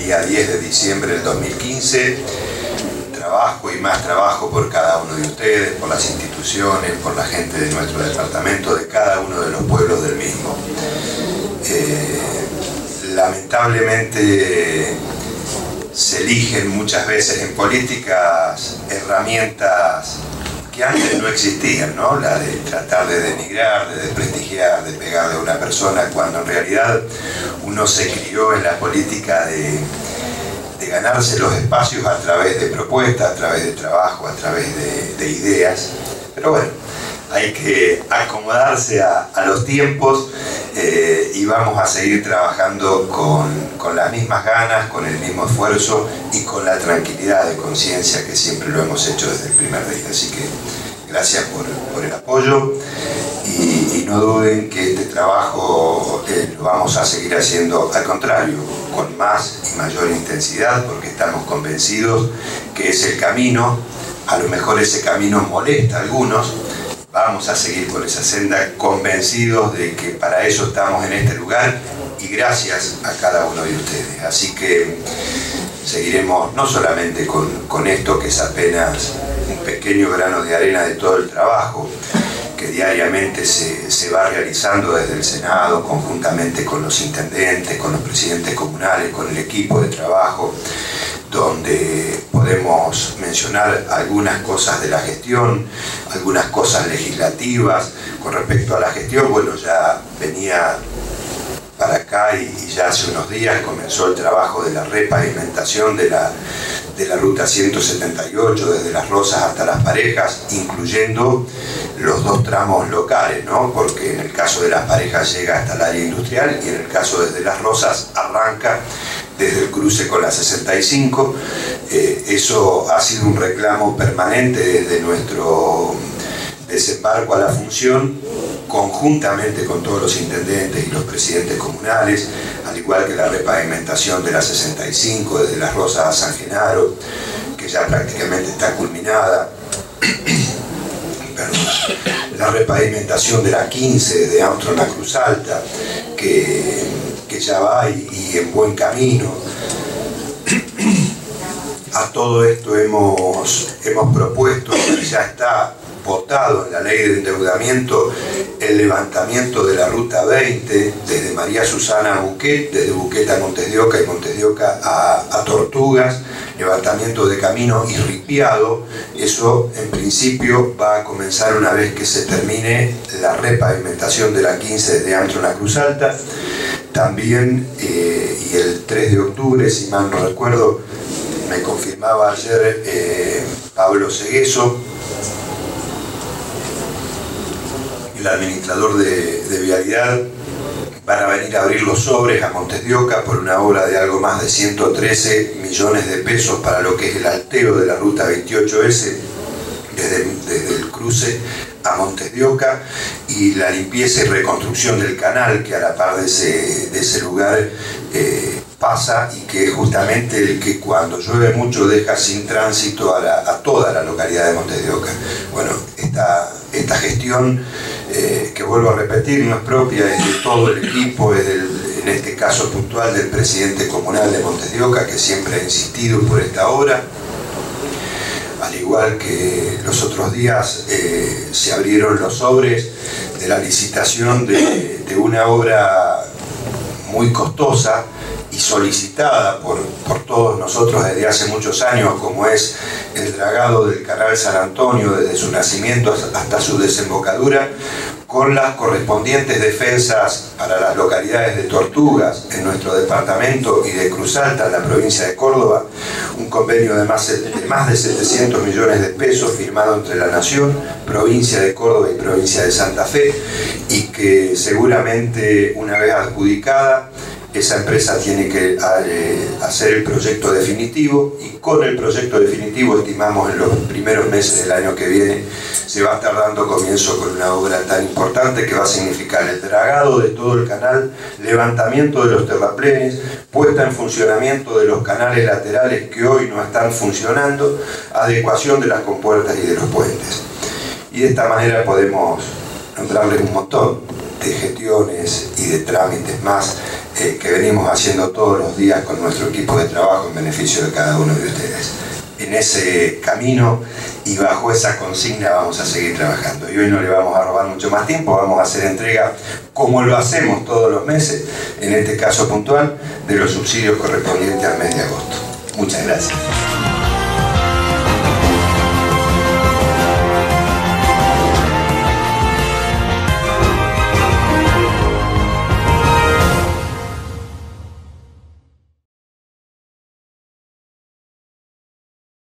día 10 de diciembre del 2015. Trabajo y más trabajo por cada uno de ustedes, por las instituciones, por la gente de nuestro departamento, de cada uno de los pueblos del mismo. Lamentablemente se eligen muchas veces en políticas herramientas que antes no existían, ¿no? La de tratar de denigrar, de desprestigiar, de pegarle a una persona, cuando en realidad uno se crió en la política de ganarse los espacios a través de propuestas, a través de trabajo, a través de ideas. Pero bueno, hay que acomodarse a los tiempos y vamos a seguir trabajando con las mismas ganas, con el mismo esfuerzo y con la tranquilidad de conciencia que siempre lo hemos hecho desde el primer día. Así que gracias por el apoyo y no duden que este trabajo lo vamos a seguir haciendo, al contrario, con más y mayor intensidad, porque estamos convencidos que es el camino. A lo mejor ese camino molesta a algunos. Vamos a seguir por esa senda, convencidos de que para eso estamos en este lugar y gracias a cada uno de ustedes. Así que seguiremos no solamente con esto, que es apenas un pequeño grano de arena de todo el trabajo que diariamente se va realizando desde el Senado, conjuntamente con los intendentes, con los presidentes comunales, con el equipo de trabajo, donde podemos mencionar algunas cosas de la gestión, algunas cosas legislativas. Con respecto a la gestión, bueno, ya venía para acá y ya hace unos días comenzó el trabajo de la repavimentación de la ruta 178 desde Las Rosas hasta Las Parejas, incluyendo los dos tramos locales, ¿no? Porque en el caso de Las Parejas llega hasta el área industrial y en el caso desde Las Rosas arranca desde el cruce con la 65. Eso ha sido un reclamo permanente desde nuestro desembarco a la función, conjuntamente con todos los intendentes y los presidentes comunales, al igual que la repavimentación de la 65 desde Las Rosas a San Genaro, que ya prácticamente está culminada. Perdón. La repavimentación de la 15 desde Armstrong a Cruz Alta, que ya va y en buen camino. A todo esto hemos propuesto, y ya está votado en la ley de endeudamiento, el levantamiento de la ruta 20 desde María Susana a Buquet, desde Buquet a Montes de Oca y Montes de Oca a Tortugas, levantamiento de camino y ripiado. Eso en principio va a comenzar una vez que se termine la repavimentación de la 15 desde Armstrong a Cruz Alta. También, y el 3 de octubre, si mal no recuerdo, me confirmaba ayer Pablo Segueso, el administrador de Vialidad, van a venir a abrir los sobres a Montes de Oca por una obra de algo más de 113 millones de pesos para lo que es el alteo de la ruta 28S desde el cruce a Montes de Oca, y la limpieza y reconstrucción del canal que a la par de ese lugar pasa, y que es justamente el que cuando llueve mucho deja sin tránsito a toda la localidad de Montes de Oca. Bueno, esta gestión, que vuelvo a repetir, no es propia, es de todo el equipo, es en este caso puntual del presidente comunal de Montes de Oca, que siempre ha insistido por esta obra. Al igual que los otros días se abrieron los sobres de la licitación de una obra muy costosa y solicitada por todos nosotros desde hace muchos años, como es el dragado del canal San Antonio desde su nacimiento hasta su desembocadura, con las correspondientes defensas para las localidades de Tortugas en nuestro departamento y de Cruz Alta en la provincia de Córdoba, un convenio de más de 700 millones de pesos firmado entre la Nación, provincia de Córdoba y provincia de Santa Fe, y que seguramente una vez adjudicada esa empresa tiene que hacer el proyecto definitivo, y con el proyecto definitivo estimamos en los primeros meses del año que viene se va a estar dando comienzo con una obra tan importante que va a significar el dragado de todo el canal, levantamiento de los terraplenes, puesta en funcionamiento de los canales laterales que hoy no están funcionando, adecuación de las compuertas y de los puentes. Y de esta manera podemos nombrarles un montón. gestiones y de trámites más que venimos haciendo todos los días con nuestro equipo de trabajo en beneficio de cada uno de ustedes. En ese camino y bajo esa consigna vamos a seguir trabajando. Y hoy no le vamos a robar mucho más tiempo, vamos a hacer entrega, como lo hacemos todos los meses, en este caso puntual, de los subsidios correspondientes al mes de agosto. Muchas gracias.